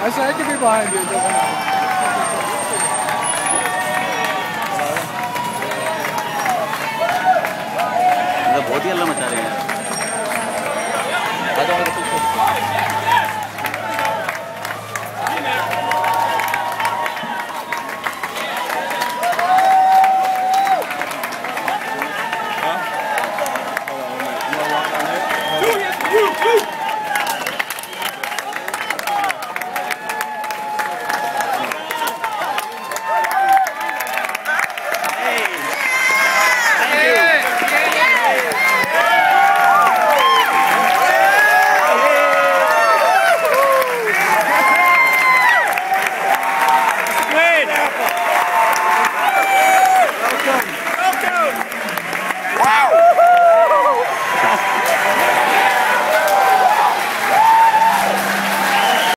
I said I could be behind you. It doesn't matter. बहुत ही हल्ला मचा रहे हैं।